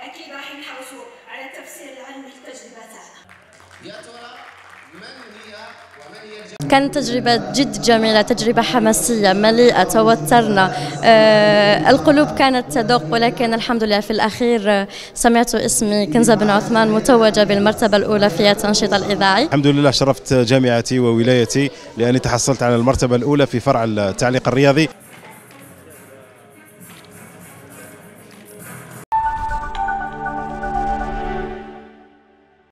اكيد راح نحرصوا على التفسير العلمي للتجربه تاعنا. يا ترى من هي ومن هي كانت تجربة جد جميلة، تجربة حماسية مليئة، توترنا، القلوب كانت تدق، ولكن الحمد لله في الأخير سمعت اسمي كنزة بن عثمان متوجة بالمرتبة الأولى في التنشيط الإذاعي. الحمد لله شرفت جامعتي وولايتي لأني تحصلت على المرتبة الأولى في فرع التعليق الرياضي.